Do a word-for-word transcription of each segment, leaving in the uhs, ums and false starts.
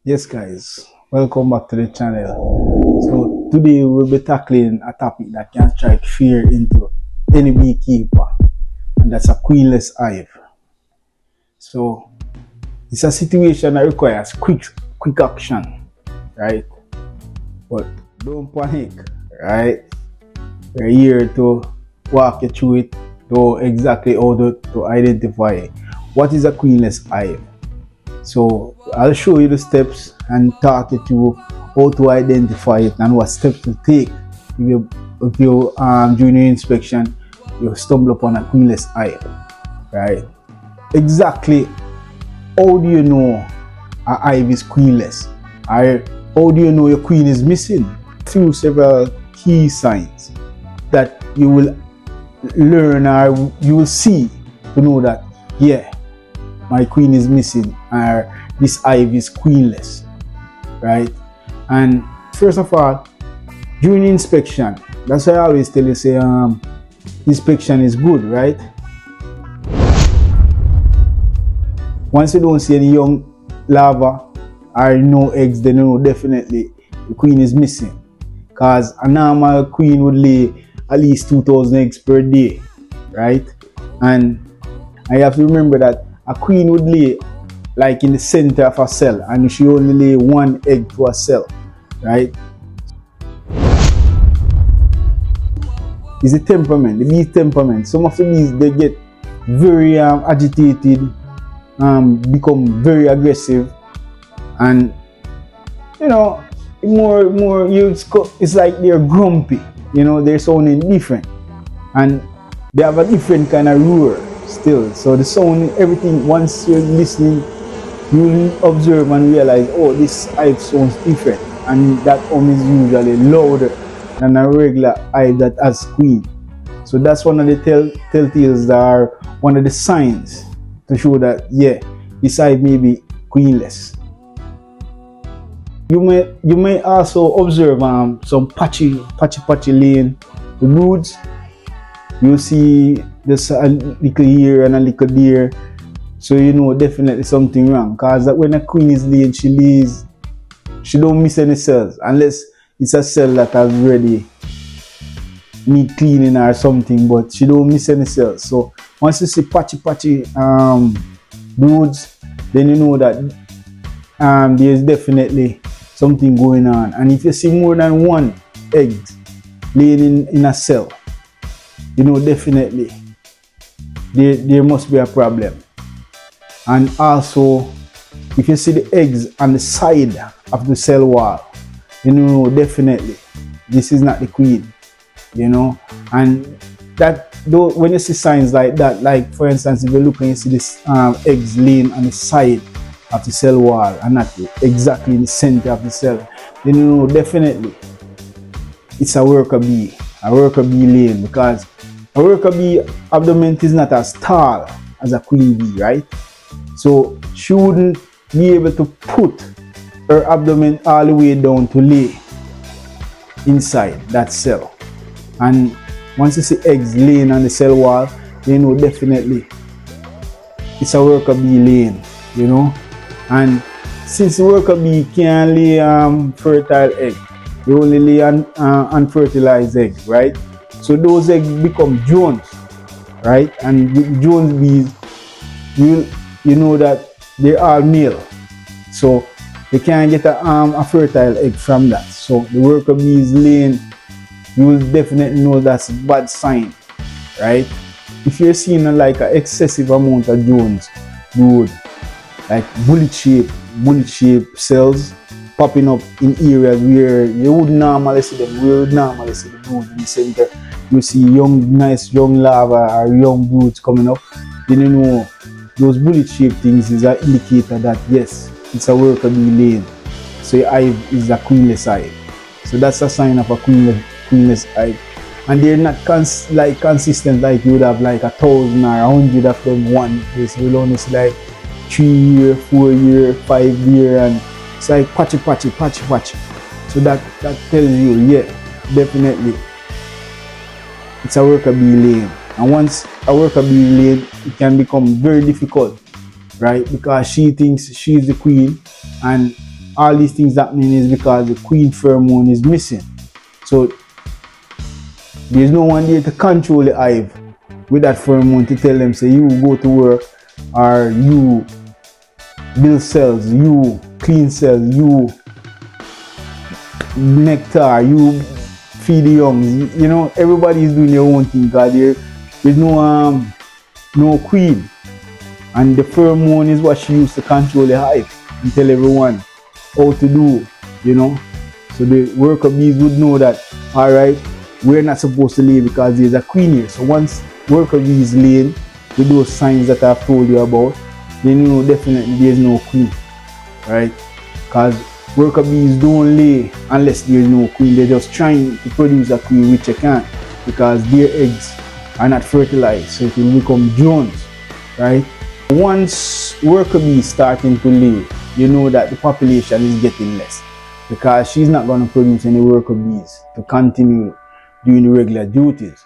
Yes guys, welcome back to the channel. So today we'll be tackling a topic that can strike fear into any beekeeper, and that's a queenless hive. So it's a situation that requires quick quick action, right? But don't panic, right? We're here to walk you through it, to exactly how to, to identify what is a queenless hive. So I'll show you the steps and talk you through how to identify it and what steps to take if you, if you um, during your inspection you stumble upon a queenless hive, right? Exactly how do you know a hive is queenless, or how do you know your queen is missing? Through several key signs that you will learn or you will see to know that, yeah, my queen is missing, or this hive is queenless, right? And first of all, during inspection, that's why I always tell you, say um inspection is good, right? Once you don't see any young larvae or no eggs, then you know definitely the queen is missing, because a normal queen would lay at least two thousand eggs per day, right? And I have to remember that a queen would lay like in the center of a cell, and she only lay one egg to a cell, right? It's the temperament, the bee temperament. Some of the bees, they get very um, agitated, um, become very aggressive, and you know, more more you it's like they're grumpy, you know, they're sounding different, and they have a different kind of roar still. So the sound, everything, once you're listening, you will observe and realize, oh, this hive sounds different, and that hum is usually louder than a regular hive that has queen. So that's one of the tell telltales that are one of the signs to show that, yeah, this hive may be queenless. You may you may also observe um some patchy patchy patchy laying the broods. You see just a little here and a little there, so you know definitely something wrong. Because when a queen is laying, she lays, she don't miss any cells unless it's a cell that has already need cleaning or something, but she don't miss any cells. So once you see patchy patchy um broods, then you know that um there's definitely something going on. And if you see more than one egg laying in, in a cell, you know definitely there, there must be a problem. And also, if you see the eggs on the side of the cell wall, you know definitely this is not the queen, you know. And that though, when you see signs like that, like for instance, if you look and you see this um, eggs laying on the side of the cell wall and not exactly in the center of the cell, then you know definitely it's a worker bee, a worker bee laying, because a worker bee abdomen is not as tall as a queen bee, right? So she wouldn't be able to put her abdomen all the way down to lay inside that cell. And once you see eggs laying on the cell wall, you know definitely it's a worker bee laying, you know. And since the worker bee can't lay um, fertile egg, they only lay un, uh, unfertilized eggs, right? So those eggs become drones, right? And with drones bees, you you know that they're all male, so they can't get a, um, a fertile egg from that. So the worker bee is laying, you will definitely know that's a bad sign, right? If you're seeing a, like an excessive amount of drones, brood, like bullet shape, bullet shape cells popping up in areas where you would normally see them, where you would normally see the brood in the center, you see young, nice young larvae or young broods coming up, then you know those bullet shaped things is an indicator that yes, it's a worker bee laying. So your hive is a queenless hive. So that's a sign of a queenless, queenless hive. And they're not cons like consistent like you would have like a thousand or a hundred of them one place. You'll only see like three year, four year, five year, and it's like patchy patchy patchy patchy. So that that tells you, yeah, definitely it's a worker bee laying. And once a worker bee laid, it can become very difficult, right? Because she thinks she's the queen, and all these things happening is because the queen pheromone is missing. So there's no one there to control the hive with that pheromone to tell them, say, you go to work, or you build cells, you clean cells, you nectar, you feed the young. You know, everybody is doing their own thing, because there, there's no um no queen, and the pheromone is what she used to control the hive and tell everyone how to do, you know. So the worker bees would know that, all right, we're not supposed to lay because there's a queen here. So once worker bees lay with those signs that I've told you about, then you know definitely there's no queen, right? Because worker bees don't lay unless there's no queen. They're just trying to produce a queen, which they can't, because their eggs are not fertilized, so it will become drones, right? Once worker bees starting to lay, you know that the population is getting less, because she's not going to produce any worker bees to continue doing the regular duties.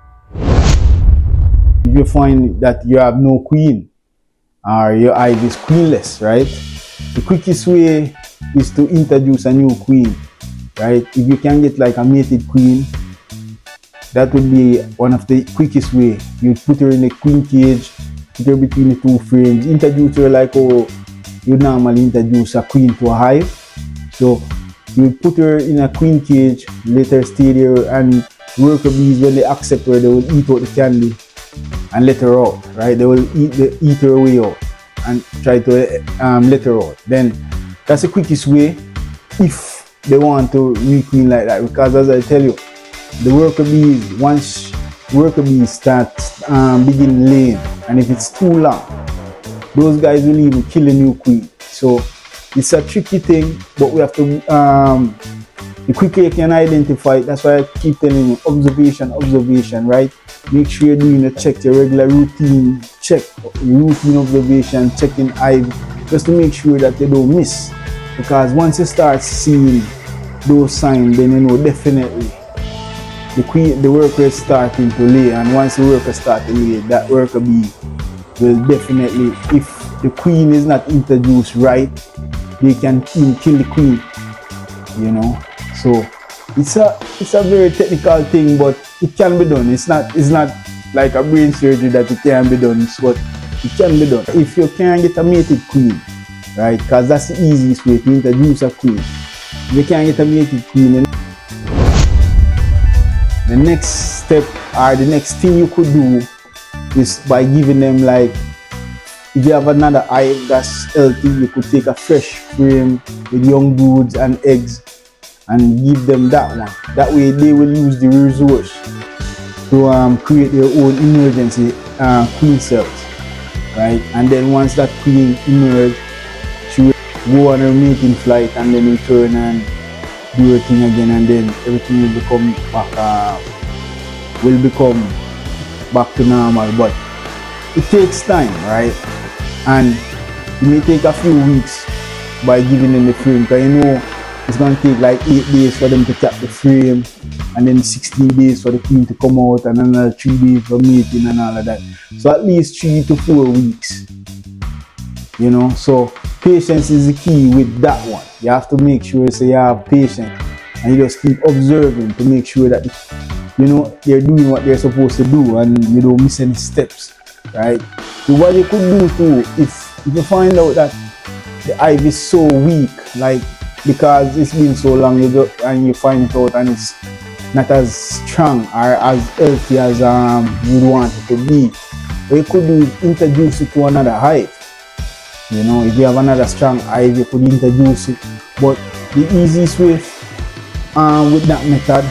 If you find that you have no queen, or your hive is queenless, right? The quickest way is to introduce a new queen, right? If you can get like a mated queen, that would be one of the quickest way. You put her in a queen cage, put her between the two frames, introduce her like how you normally introduce a queen to a hive. So you put her in a queen cage, let her stay there, and worker bees, when they accept her, they will eat out the candy and let her out, right? They will eat the eat her way out and try to um, let her out. Then that's the quickest way if they want to requeen like that, because as I tell you, the worker bees, once worker bees start um, begin laying, and if it's too long, those guys will even kill a new queen. So it's a tricky thing, but we have to, um, the quicker you can identify it, that's why I keep telling you, observation, observation, right? Make sure you're doing a check, your regular routine check, routine observation, checking hive, just to make sure that they don't miss. Because once you start seeing those signs, then you know definitely the queen, the worker is starting to lay, and once the worker starts to lay, that worker bee will definitely, if the queen is not introduced right, they can kill the queen, you know. So it's a it's a very technical thing, but it can be done. It's not it's not like a brain surgery that it can be done, but it can be done if you can get a mated queen, right? Because that's the easiest way to introduce a queen. If you can get a mated queen, then the next step, or the next thing you could do, is by giving them, like, if you have another hive that's healthy, you could take a fresh frame with young broods and eggs and give them that one. That way they will use the resource to um, create their own emergency uh, queen cells, right? And then once that queen emerges, she will go on her mating flight and then return and do her thing again, and then everything will become back, uh, will become back to normal. But it takes time, right? And it may take a few weeks by giving them the frame, because you know it's going to take like eight days for them to cap the frame, and then sixteen days for the queen to come out, and another three days for mating and all of that. So at least three to four weeks, you know. So patience is the key with that one. You have to make sure so you have patience, and you just keep observing to make sure that, you know, they're doing what they're supposed to do and you don't miss any steps, right? So what you could do too, if, if you find out that the hive is so weak, like because it's been so long, you go and you find it out and it's not as strong or as healthy as um, you want it to be, what you could do is introduce it to another hive. You know, if you have another strong hive, you could introduce it. But the easiest way um, with that method,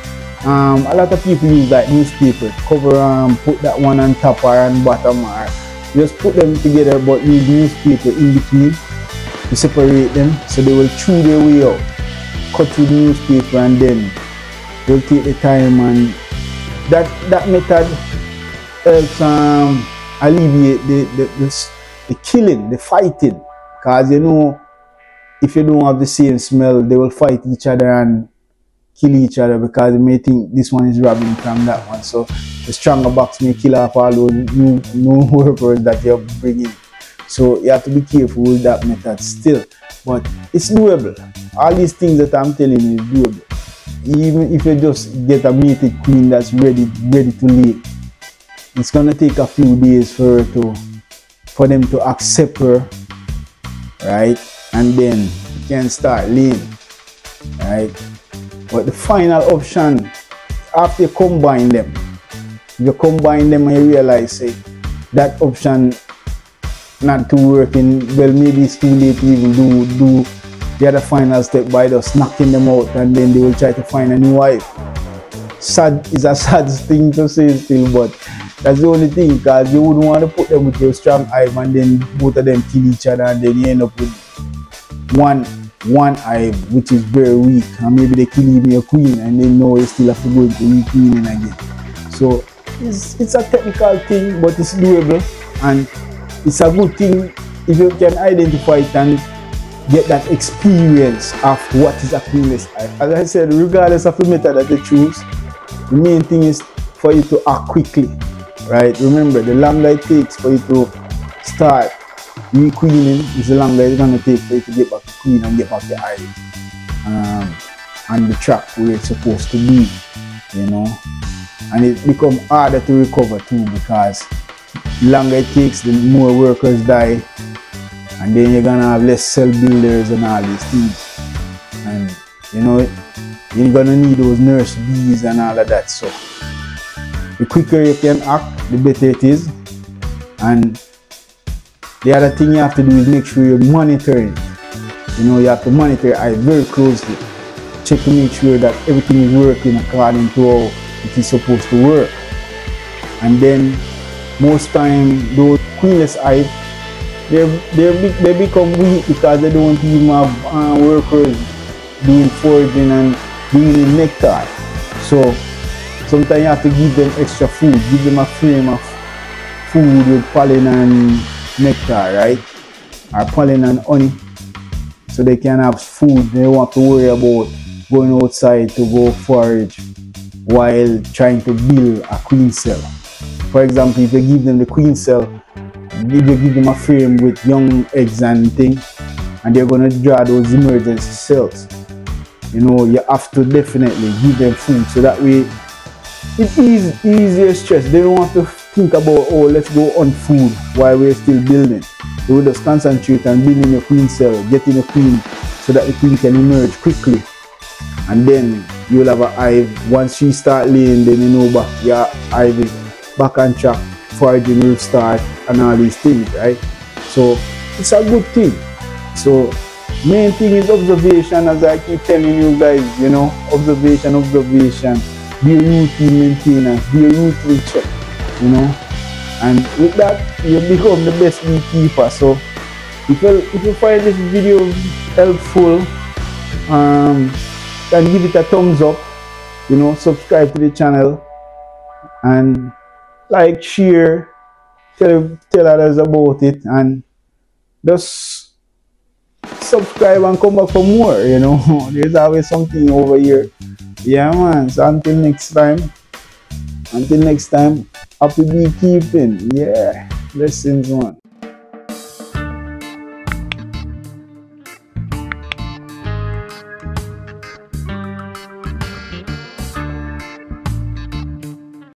um, a lot of people use like newspaper, cover, um, put that one on top or on bottom, or just put them together, but use newspaper in between to separate them, so they will chew their way out, cut through the newspaper, and then they'll take the time, and that that method helps um, alleviate the, the, the, the killing, the fighting, because you know, if you don't have the same smell, they will fight each other and kill each other, because they may think this one is robbing from that one. So the stronger box may kill off all those new, new workers that you're bringing. So you have to be careful with that method still. But it's doable. All these things that I'm telling you is doable. Even if you just get a mated queen that's ready ready to lay, it's gonna take a few days for her to for them to accept her, right? And then you can start laying, right? But the final option, after you combine them, if you combine them and you realize, say, that option not to working, well, maybe it's too late to even do do the other final step by just knocking them out, and then they will try to find a new wife. Sad is a sad thing to say still, but that's the only thing, because you wouldn't want to put them with your strong hive and then both of them kill each other, and then you end up with one one hive which is very weak, and maybe they kill even your queen, and then know you still have to go into requeening again. So it's, it's a technical thing, but it's doable, and it's a good thing if you can identify it and get that experience of what is a queenless hive. As I said, regardless of the method that you choose, the main thing is for you to act quickly, right? Remember, the longer it takes for you to start requeening is the longer it's going to take for you to get back to queen and get back the hive um, and the track where it's supposed to be, you know. And it becomes harder to recover too, because the longer it takes, the more workers die, and then you're gonna have less cell builders and all these things, and you know you're gonna need those nurse bees and all of that. So the quicker you can act, the better it is. And the other thing you have to do is make sure you're monitoring. You know, you have to monitor your hive very closely, check to make sure that everything is working according to how it is supposed to work. And then most time those queenless hive, they they they become weak because they don't even have uh, workers doing foraging and doing nectar. So sometimes you have to give them extra food, give them a frame of food with pollen and nectar, right? Or pollen and honey, so they can have food. They don't have to worry about going outside to go forage while trying to build a queen cell. For example, if you give them the queen cell, if you give them a frame with young eggs and things, and they're going to draw those emergency cells, you know, you have to definitely give them food, so that way it's easy, easier stress. They don't have to think about, oh, let's go on food while we're still building. They will just concentrate on building a queen cell, getting a queen, so that the queen can emerge quickly. And then you'll have a hive. Once she start laying, then you know back your hive is back on track, foraging will start and all these things, right? So it's a good thing. So main thing is observation, as I keep telling you guys, you know, observation, observation, be a routine maintenance, be a routine check, you know, and with that you become the best beekeeper. So if you, if you find this video helpful, um, can give it a thumbs up, you know, subscribe to the channel, and like, share, tell, tell others about it, and just subscribe and come back for more, you know. There's always something over here. Yeah, man. So until next time, until next time, happy beekeeping. Yeah, blessings, man.